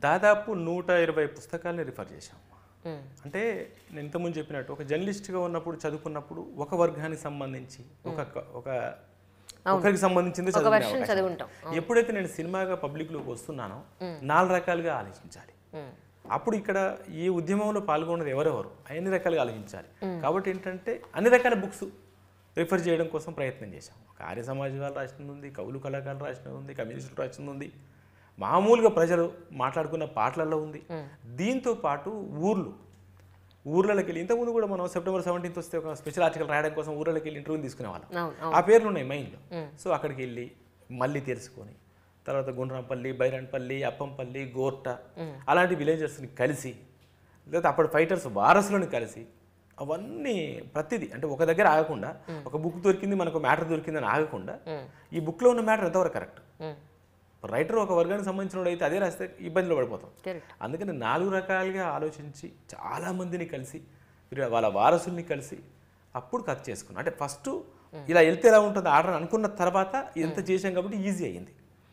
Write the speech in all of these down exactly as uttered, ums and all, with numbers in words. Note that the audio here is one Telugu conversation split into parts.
దాదాపు నూట ఇరవై పుస్తకాలని రిఫర్ చేశాం. అంటే నేను ఇంతకుముందు చెప్పినట్టు ఒక జర్నలిస్ట్గా ఉన్నప్పుడు చదువుకున్నప్పుడు ఒక వర్గానికి సంబంధించి ఒక ఒక ఒకరికి సంబంధించింది చదువుకుంటాం. ఎప్పుడైతే నేను సినిమాగా పబ్లిక్లోకి వస్తున్నానో నాలుగు రకాలుగా ఆలోచించాలి. అప్పుడు ఇక్కడ ఈ ఉద్యమంలో పాల్గొన్నది ఎవరెవరు అన్ని రకాలుగా ఆలోచించాలి. కాబట్టి ఏంటంటే అన్ని రకాల బుక్స్ రిఫర్ చేయడం కోసం ప్రయత్నం చేశాం. ఒక ఆర్య సమాజ్ వాళ్ళు రాసినది ఉంది, కవులు కళాకారులు రాసినది ఉంది, కమ్యూనిస్టులు రాసినది ఉంది, మామూలుగా ప్రజలు మాట్లాడుకున్న పాటలలో ఉంది. దీంతో పాటు ఊర్లు ఊర్లలోకి వెళ్ళి ఇంతకుముందు కూడా మనం సెప్టెంబర్ సెవెంటీన్త్ వస్తే ఒక స్పెషల్ ఆర్టికల్ రాయడం కోసం ఊర్లలోకి వెళ్ళి ఇంటర్వ్యూ తీసుకునే వాళ్ళం. ఆ పేర్లు ఉన్నాయి మైండ్లో. సో అక్కడికి వెళ్ళి మళ్ళీ తెలుసుకొని తర్వాత గుండ్రంపల్లి, బైరన్పల్లి, అప్పంపల్లి, గోర్ట అలాంటి విలేజర్స్ని కలిసి లేదా అప్పటి ఫైటర్స్ వారసులను కలిసి అవన్నీ ప్రతిదీ అంటే ఒక దగ్గర ఆగకుండా ఒక బుక్ దొరికింది మనకు మ్యాటర్ దొరికిందని ఆగకుండా ఈ బుక్లో ఉన్న మ్యాటర్ ఎంతవరకు కరెక్ట్, రైటర్ ఒక వర్గానికి సంబంధించిన అయితే అదే రాస్తే ఇబ్బందిలో పడిపోతాం. అందుకని నాలుగు రకాలుగా ఆలోచించి చాలామందిని కలిసి వాళ్ళ వారసుల్ని కలిసి అప్పుడు కథ చేసుకున్నాం. అంటే ఫస్ట్ ఇలా వెళ్తే ఎలా ఉంటుంది ఆర్డర్ అనుకున్న తర్వాత ఎంత చేసాం కాబట్టి ఈజీ అయ్యింది.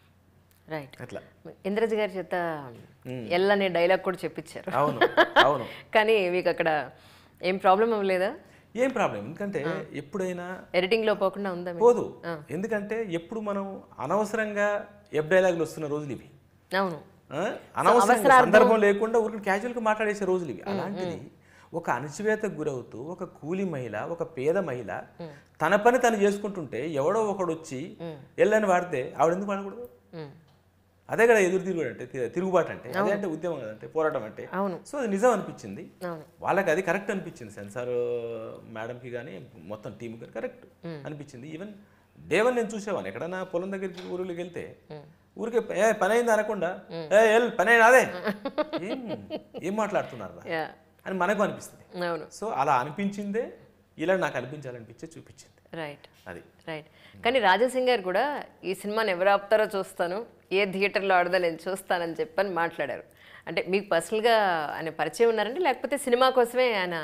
రైట్. అట్లా ఇంద్రజ గారి చేత ఎల్ అనే డైలాగ్ కూడా చెప్పించారు. అవును అవును. కానీ మీకు అక్కడ ఏం ప్రాబ్లం అవ్వలేదా? ఏం ప్రాబ్లం, ఎందుకంటే ఎప్పుడైనా ఎడిటింగ్ లో పోకుండా ఉందా? పోదు. ఎందుకంటే ఎప్పుడు మనం అనవసరంగా ఎఫ్ డైలాగులు వస్తున్న రోజులు ఇవి. అవును, అనవసరంగా సందర్భం లేకుండా ఊరికి క్యాజువల్గా మాట్లాడేసే రోజులు ఇవి. అలాంటిది ఒక అణచివేతకు గురవుతూ ఒక కూలి మహిళ, ఒక పేద మహిళ తన పని తను చేసుకుంటుంటే ఎవడో ఒకడు వచ్చి ఎల్లని వాడితే ఆవిడ ఎందుకు వాడకూడదు? అదే కదా ఎదురు తిరుగుడు అంటే, తిరుగుబాటు అంటే అదే అంటే ఉద్యమం కదంటే, పోరాటం అంటే. సో అది నిజం అనిపించింది వాళ్ళకి, అది కరెక్ట్ అనిపించింది. సెన్సార్ మేడంకి కానీ మొత్తం టీం కానీ కరెక్ట్ అనిపించింది. ఈవెన్ డేవన్ నేను చూసేవాను ఎక్కడన్నా పొలం దగ్గరికి ఊరికి వెళ్తే ఊరికే ఏ పని అయింది అనకుండా ఏ ఎల్ పని అయినా అదే ఏం ఏం మాట్లాడుతున్నారు అని మనకు అనిపిస్తుంది. సో అలా అనిపించిందే ఇలా నాకు అనిపించాలనిపించే చూపించింది. రైట్, అది రైట్. కానీ రాజాసింగ్ గారు కూడా ఈ సినిమాని ఎవరు ఆపుతారో చూస్తాను, ఏ థియేటర్లో ఆడదో నేను చూస్తానని చెప్పని మాట్లాడారు. అంటే మీకు పర్సనల్గా ఆయన పరిచయం ఉన్నారండి లేకపోతే సినిమా కోసమే ఆయన?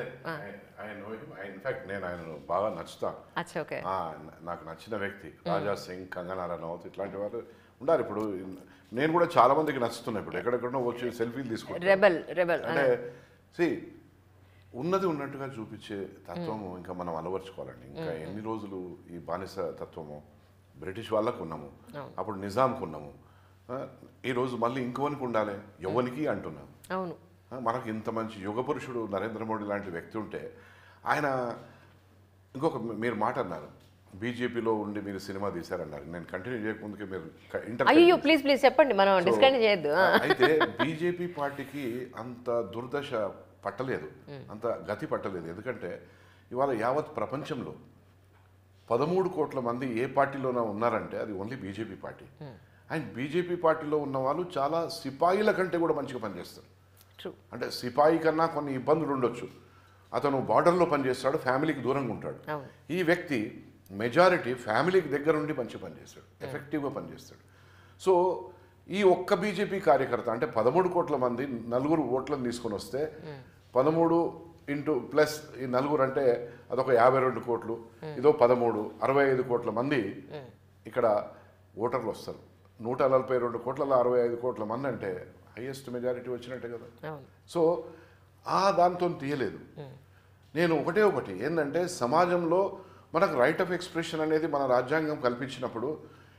ఇన్ఫాక్ట్ నేను ఆయన బాగా నచ్చుతాను. అచ్చా, ఓకే. నాకు నచ్చిన వ్యక్తి రాజా సింగ్, కంగనా రనౌత్ ఇట్లాంటి వారు ఉండాలి. ఇప్పుడు నేను కూడా చాలా మందికి నచ్చుతున్నా. ఇప్పుడు ఎక్కడెక్కడో వచ్చి సెల్ఫీలు తీసుకుంటాను. రెబెల్ రెబెల్ అంటే సి ఉన్నది ఉన్నట్టుగా చూపించే తత్వము ఇంకా మనం అలవర్చుకోవాలండి. ఇంకా ఎన్ని రోజులు ఈ బానిస తత్వము బ్రిటిష్ వాళ్ళకు ఉన్నాము, అప్పుడు నిజాంకు ఉన్నాము, ఈరోజు మళ్ళీ ఇంకోనికి ఉండాలి ఎవరికి అంటున్నాం. అవును, మనకు ఇంత మంచి యుగ పురుషుడు నరేంద్ర మోడీ లాంటి వ్యక్తి ఉంటే ఆయన ఇంకొక మీరు మాట అన్నారు, బీజేపీలో ఉండి మీరు సినిమా తీశారన్నారు. నేను కంటిన్యూ చేయకముందుకే మీరు అయ్యో ప్లీజ్ ప్లీజ్ చెప్పండి, మనం డిస్కస్ చేయొద్దు. అయితే బీజేపీ పార్టీకి అంత దుర్దశ పట్టలేదు, అంత గతి పట్టలేదు. ఎందుకంటే ఇవాళ యావత్ ప్రపంచంలో పదమూడు కోట్ల మంది ఏ పార్టీలోనే ఉన్నారంటే అది only BJP party. And BJP పార్టీలో ఉన్న వాళ్ళు చాలా సిపాయిల కంటే కూడా మంచిగా పనిచేస్తారు. అంటే సిపాయి కన్నా కొన్ని ఇబ్బందులు ఉండొచ్చు, అతను బార్డర్లో పనిచేస్తాడు, ఫ్యామిలీకి దూరంగా ఉంటాడు. ఈ వ్యక్తి మెజారిటీ ఫ్యామిలీకి దగ్గర ఉండి మంచి పనిచేస్తాడు, ఎఫెక్టివ్గా పనిచేస్తాడు. సో ఈ ఒక్క బీజేపీ కార్యకర్త అంటే పదమూడు కోట్ల మంది నలుగురు ఓట్లను తీసుకొని వస్తే పదమూడు ఇంటూ ప్లస్ ఈ నలుగురు అంటే అదొక యాభై రెండు కోట్లు, ఇదో పదమూడు అరవై ఐదు కోట్ల మంది ఇక్కడ ఓటర్లు వస్తారు. నూట నలభై రెండు కోట్లలో అరవై ఐదు కోట్ల మంది అంటే హైయెస్ట్ మెజారిటీ వచ్చినట్టే కదా. సో ఆ దాంతో తీయలేదు. నేను ఒకటే ఒకటి ఏంటంటే సమాజంలో మనకు రైట్ ఆఫ్ ఎక్స్ప్రెషన్ అనేది మన రాజ్యాంగం కల్పించినప్పుడు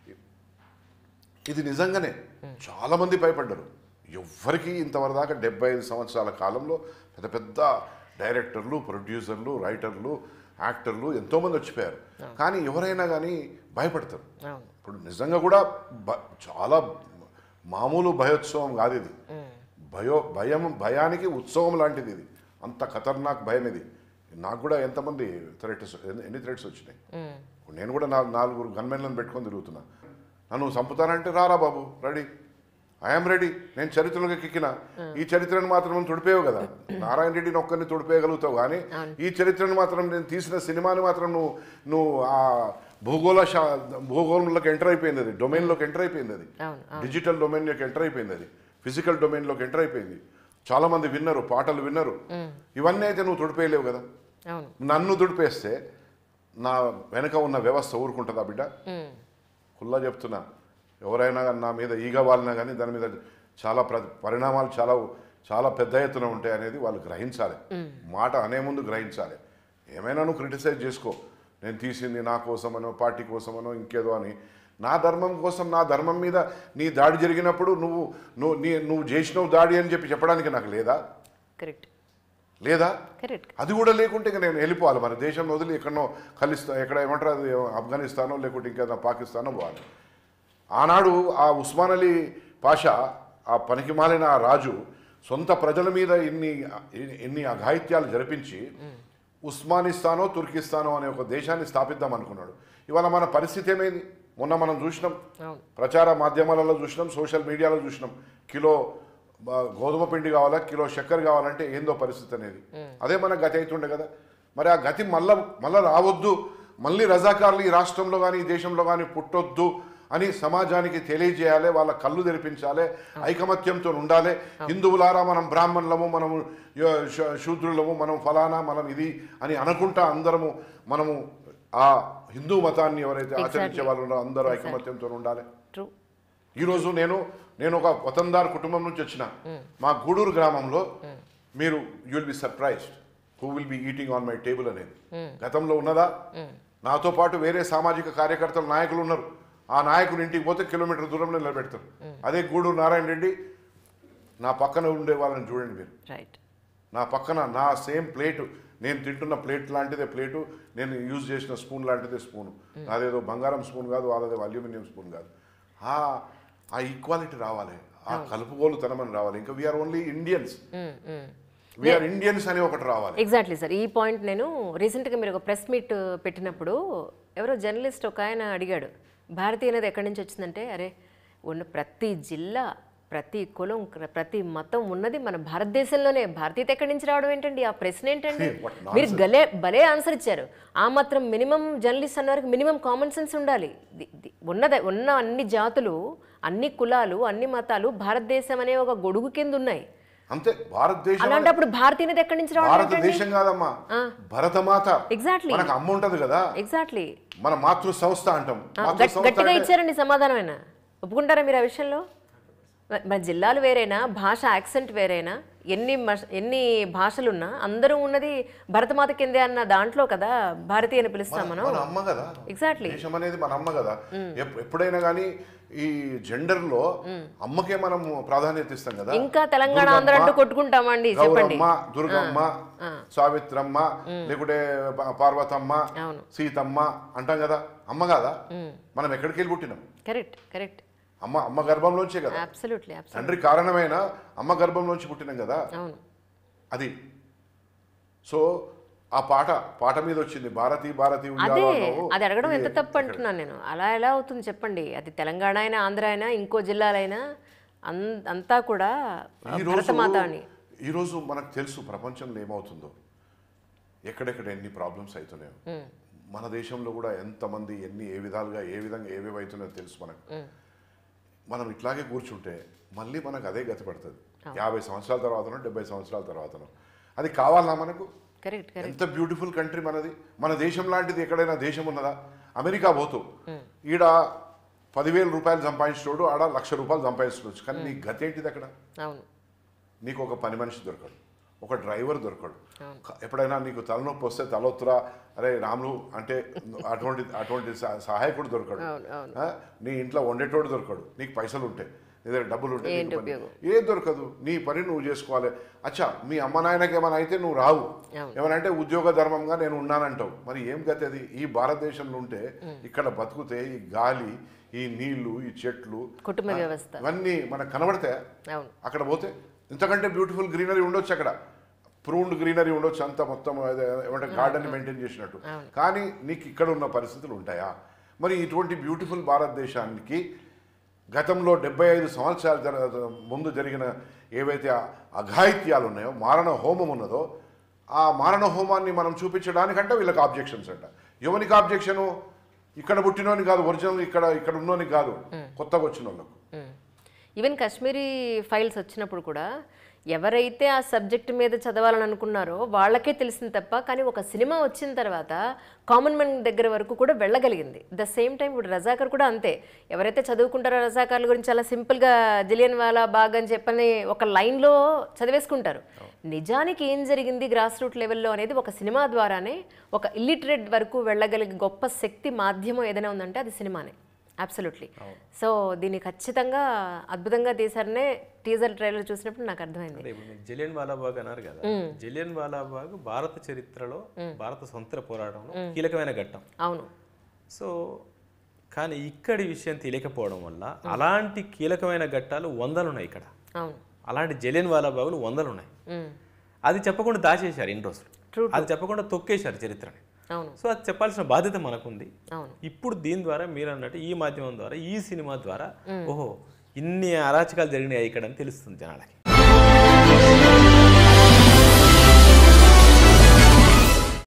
ఇది నిజంగానే చాలామంది భయపడ్డారు. ఎవ్వరికి ఇంతవరదాకా డెబ్బై ఐదు సంవత్సరాల కాలంలో పెద్ద పెద్ద డైరెక్టర్లు, ప్రొడ్యూసర్లు, రైటర్లు, యాక్టర్లు ఎంతోమంది వచ్చిపోయారు. కానీ ఎవరైనా కానీ భయపడతారు. ఇప్పుడు నిజంగా కూడా చాలా మామూలు భయోత్సవం కాదు ఇది. భయో భయం భయానికి ఉత్సవం లాంటిది ఇది. అంత ఖతర్నాక్ భయం ఇది. నాకు కూడా ఎంతమంది థ్రెట్స్ ఎన్ని థ్రెట్స్ వచ్చినాయి. నేను కూడా నా నాలుగురు గన్మెన్లను పెట్టుకొని తిరుగుతున్నా. నన్ను చంపుతానంటే రారా బాబు, రెడీ, ఐఎమ్ రెడీ. నేను చరిత్రలోకి ఎక్కిన ఈ చరిత్రను మాత్రం తుడిపేవు కదా, నారాయణ రెడ్డిని ఒక్కరిని తుడిపేయగలుగుతావు, కానీ ఈ చరిత్రను మాత్రం నేను తీసిన సినిమాని మాత్రం నువ్వు నువ్వు ఆ భూగోళ శా భూగోళంలోకి ఎంటర్ అయిపోయింది, అది డొమైన్లోకి ఎంటర్ అయిపోయింది, అది డిజిటల్ డొమైన్లోకి ఎంటర్ అయిపోయింది, అది ఫిజికల్ డొమైన్లోకి ఎంటర్ అయిపోయింది. చాలామంది విన్నారు, పాటలు విన్నారు. ఇవన్నీ అయితే నువ్వు తుడిపేయలేవు కదా. నన్ను తుడిపేస్తే నా వెనక ఉన్న వ్యవస్థ ఊరుకుంటుందా బిడ్డ? ఖుల్లా చెప్తున్నా, ఎవరైనా నా మీద ఈగ వాలినా కానీ దాని మీద చాలా ప్ర పరిణామాలు చాలా చాలా పెద్ద ఎత్తున ఉంటాయి అనేది వాళ్ళు గ్రహించాలి. మాట అనే ముందు గ్రహించాలి. ఏమైనా నువ్వు క్రిటిసైజ్ చేసుకో, నేను తీసింది నా కోసమనో పార్టీ కోసమనో ఇంకేదో అని. నా ధర్మం కోసం, నా ధర్మం మీద నీ దాడి జరిగినప్పుడు నువ్వు నువ్వు నీ నువ్వు చేసినవు దాడి అని చెప్పి చెప్పడానికి నాకు లేదా? కరెక్ట్ లేదా? కరెక్ట్. అది కూడా లేకుంటే ఇక నేను వెళ్ళిపోవాలి, మన దేశం వదిలి ఎక్కడనో ఖలిస్తా ఎక్కడ ఏమంటారు అది ఆఫ్ఘనిస్తానో లేకుంటే ఇంకేదో పాకిస్తానో పోవాలి. ఆనాడు ఆ ఉస్మాన్ అలీ పాషా, ఆ పనికి మాలిన ఆ రాజు సొంత ప్రజల మీద ఇన్ని ఇన్ని అఘాయిత్యాలు జరిపించి ఉస్మానిస్తానో తుర్కిస్తానో అనే ఒక దేశాన్ని స్థాపిద్దాం అనుకున్నాడు. ఇవాళ మన పరిస్థితి ఏమైంది? మొన్న మనం చూసినాం, ప్రచార మాధ్యమాలలో చూసినాం, సోషల్ మీడియాలో చూసినాం. కిలో గోధుమ పిండి కావాలా, కిలో చక్కెర కావాలంటే ఏందో పరిస్థితి అనేది. అదే మన గతి అవుతుండే కదా. మరి ఆ గతి మళ్ళా మళ్ళీ రావద్దు, మళ్ళీ రజాకారులు ఈ రాష్ట్రంలో కానీ ఈ దేశంలో కానీ పుట్టొద్దు అని సమాజానికి తెలియజేయాలి, వాళ్ళ కళ్ళు తెరిపించాలి, ఐకమత్యంతో ఉండాలి. హిందువులారా మనం బ్రాహ్మణులము, మనము శూద్రులము, మనం ఫలానా, మనం ఇది అని అనుకుంటా అందరము మనము ఆ హిందూ మతాన్ని ఎవరైతే ఆచరించే వాళ్ళు ఉన్నారో అందరూ ఐకమత్యంతో ఉండాలి. ఈరోజు నేను నేను ఒక వతందార్ కుటుంబం నుంచి వచ్చిన మా గూడూరు గ్రామంలో మీరు you will be surprised who will be eating on my table అనేది గతంలో ఉన్నదా? నాతో పాటు వేరే సామాజిక కార్యకర్తలు నాయకులు ఉన్నారు. ఆ నాయకుడు ఇంటికి పోతే కిలోమీటర్ దూరంలో నిలబెడతారు. అదే గూడూరు నారాయణ రెడ్డి నా పక్కన ఉండే వాళ్ళని చూడండి మీరు. నా పక్కన నా సేమ్ ప్లేటు, నేను తింటున్న ప్లేట్ లాంటిదే ప్లేటు, నేను యూజ్ చేసిన స్పూన్ లాంటిదే స్పూను. అదేదో బంగారం స్పూన్ కాదు, వాళ్ళదేదో అల్యూమినియం స్పూన్ కాదు. ఆ ఈక్వాలిటీ రావాలి, ఆ కలుపుగోలుతనమని రావాలి. ఇంకా we are only Indians, we are Indians అని ఒకటి రావాలి. Exactly sir. ఈ పాయింట్ నేను రీసెంట్గా మీరు ఒక ప్రెస్ మీట్ పెట్టినప్పుడు ఎవరో జర్నలిస్ట్ ఒక ఆయన అడిగాడు, భారతీయ అనేది ఎక్కడి నుంచి వచ్చిందంటే, అరే ఉన్న ప్రతి జిల్లా, ప్రతి కులం, ప్రతి మతం ఉన్నది మన భారతదేశంలోనే, భారతీయత ఎక్కడి నుంచి రావడం ఏంటండి? ఆ ప్రశ్న ఏంటండి? మీరు గలే భలే ఆన్సర్ ఇచ్చారు. ఆ మాత్రం మినిమం జర్నలిస్ట్ అన్నవారికి మినిమం కామన్ సెన్స్ ఉండాలి. ఉన్నది ఉన్న అన్ని జాతులు, అన్ని కులాలు, అన్ని మతాలు భారతదేశం అనే ఒక గొడుగు కింద ఉన్నాయి. అంతే. భారతదేశం అలాంటప్పుడు భారతీయత ఎక్కడి నుంచి రావడం? భారతదేశం కాదమ్మా, భరతమాత. ఎగ్జాక్ట్లీ, మనకు అమ్మ ఉంటది కదా. ఎగ్జాక్ట్లీ, మన మాతృ సంస్థ అంటాం. గట్టిగా ఇచ్చారండి సమాధానం. అయినా ఒప్పుకుంటారా మీరు ఆ విషయంలో? మన జిల్లాలు వేరైనా, భాష యాక్సెంట్ వేరైనా, ఎన్ని ఎన్ని భాషలున్నా అందరూ ఉన్నది భరతమాత కిందే అన్న దాంట్లో కదా భారతీయ అని పిలుస్తాం మనం. మన అమ్మ కదా. ఎగ్జాక్ట్లీ. దేశం అనేది మన అమ్మ కదా. ఎప్పుడైనా కానీ ఈ జెండర్ లో అమ్మకే మనం ప్రాధాన్యత ఇస్తాం కదా. ఇంకా తెలంగాణ ఆంధ్ర అంటూ కొట్టుకుంటామండి. చెప్పండి. దుర్గమ్మ, సావిత్రమ్మ, లేకుంటే పార్వతమ్మ, సీతమ్మ అంటాం కదా. అమ్మ కదా. మనం ఎక్కడికి వెళ్ళి పుట్టినాం? Correct, correct. అమ్మ అమ్మ గర్భంలోంచే కదా. తండ్రి కారణమైన అమ్మ గర్భంలోంచి పుట్టినాం కదా. అది. సో ఆ పాట పాట మీద వచ్చింది భారతీ భారతీ. అదే అది అడగడం ఎంత తప్పు అంటున్నాను నేను. అలా ఎలా అవుతుంది చెప్పండి? అది తెలంగాణ అయినా, ఆంధ్ర అయినా, ఇంకో జిల్లాలైనా అంతా కూడా భరతమాత అని. ఈరోజు మనకు తెలుసు ప్రపంచంలో ఏమవుతుందో, ఎక్కడెక్కడ ఎన్ని ప్రాబ్లమ్స్ అవుతున్నాయో. మన దేశంలో కూడా ఎంతమంది ఎన్ని ఏ విధాలుగా ఏ విధంగా ఏవేవి అవుతున్నాయో తెలుసు మనకు. మనం ఇట్లాగే కూర్చుంటే మళ్ళీ మనకు అదే గతి పడుతుంది. యాభై సంవత్సరాల తర్వాతనో డెబ్బై సంవత్సరాల తర్వాతనో. అది కావాలా మనకు? ఎంత బ్యూటిఫుల్ కంట్రీ మనది. మన దేశం లాంటిది ఎక్కడైనా దేశం ఉన్నదా? అమెరికా పోతూ ఈడ పదివేల రూపాయలు సంపాదించోడు ఆడ లక్ష రూపాయలు సంపాదించవచ్చు. కానీ నీ గతి ఏంటిది అక్కడ? నీకు ఒక పని మనిషి దొరకడు, ఒక డ్రైవర్ దొరకడు. ఎప్పుడైనా నీకు తలనొప్పి వస్తే తలొత్తురా అరే రాములు అంటే అటువంటి అటువంటి సహాయకుడు దొరకడు. నీ ఇంట్లో వండేటోడు దొరకడు. నీకు పైసలు ఉంటాయి, ఏదైనా డబ్బులు ఉంటాయి, ఏం దొరకదు. నీ పని నువ్వు చేసుకోవాలి. అచ్చా మీ అమ్మ నాయనకి ఏమైనా అయితే నువ్వు రావు, ఏమనంటే ఉద్యోగ ధర్మంగా నేను ఉన్నానంటావు. మరి ఏం గతి అది? ఈ భారతదేశంలో ఉంటే ఇక్కడ బతుకుతే ఈ గాలి, ఈ నీళ్లు, ఈ చెట్లు, కుటుంబ వ్యవస్థ ఇవన్నీ మనకు కనబడతాయి. అక్కడ పోతే ఇంతకంటే బ్యూటిఫుల్ గ్రీనరీ ఉండొచ్చు, అక్కడ ప్రూన్డ్ గ్రీనరీ ఉండొచ్చు, అంత మొత్తం ఏమంటే గార్డెన్ మెయింటైన్ చేసినట్టు. కానీ నీకు ఇక్కడ ఉన్న పరిస్థితులు ఉంటాయా? మరి ఇటువంటి బ్యూటిఫుల్ భారతదేశానికి గతంలో డెబ్బై ఐదు సంవత్సరాల ముందు జరిగిన ఏవైతే అఘాయిత్యాలు ఉన్నాయో, మారణ హోమం ఉన్నదో, ఆ మారణ హోమాన్ని మనం చూపించడానికంటే వీళ్ళకి ఆబ్జెక్షన్స్ అంట. ఎవరికి ఆబ్జెక్షను? ఇక్కడ పుట్టినోని కాదు, ఒరిజినల్ ఇక్కడ ఇక్కడ ఉన్నోని కాదు, కొత్తగా వచ్చిన వాళ్ళకు. ఈవెన్ కాశ్మీరీ ఫైల్స్ వచ్చినప్పుడు కూడా ఎవరైతే ఆ సబ్జెక్ట్ మీద చదవాలని అనుకున్నారో వాళ్ళకే తెలిసింది తప్ప, కానీ ఒక సినిమా వచ్చిన తర్వాత కామన్ మ్యాన్ దగ్గర వరకు కూడా వెళ్ళగలిగింది. ద సేమ్ టైం ఇప్పుడు రజాకర్ కూడా అంతే. ఎవరైతే చదువుకుంటారో రజాకర్ల గురించి చాలా సింపుల్గా జలియన్ వాలా బాగ్ అని చెప్పని ఒక లైన్లో చదివేసుకుంటారు. నిజానికి ఏం జరిగింది గ్రాస్ రూట్ లెవెల్లో అనేది ఒక సినిమా ద్వారానే ఒక ఇల్లిటరేట్ వరకు వెళ్ళగలిగే గొప్ప శక్తి మాధ్యమం ఏదైనా ఉందంటే అది సినిమానే. అబ్సల్యూట్లీ. సో దీన్ని ఖచ్చితంగా అద్భుతంగా తీశారనే టీజర్ ట్రైలర్ చూసినప్పుడు నాకు అర్థమైంది. జలియన్ వాలాబాగ్ అన్నారు కదా, జలియన్ వాలాబాగ్ భారత చరిత్రలో భారత స్వంత పోరాటంలో కీలకమైన ఘట్టం. అవును. సో కానీ ఇక్కడి విషయం తెలియకపోవడం వల్ల అలాంటి కీలకమైన ఘట్టాలు వందలు ఉన్నాయి ఇక్కడ. అవును. అలాంటి జలియన్ వాలాబాగులు వందలు ఉన్నాయి. అది చెప్పకుండా దాచేశారు ఇన్ని రోజులు, అది చెప్పకుండా తొక్కేశారు చరిత్రని. అవును. సో అది చెప్పాల్సిన బాధ్యత మనకుంది. అవును. ఇప్పుడు దీని ద్వారా మీరు అన్నట్టు ఈ మాధ్యమం ద్వారా ఈ సినిమా ద్వారా ఓహో ఇన్ని అరాచకాలు జరిగినాయి ఇక్కడ అని తెలుస్తుంది జనాలకి.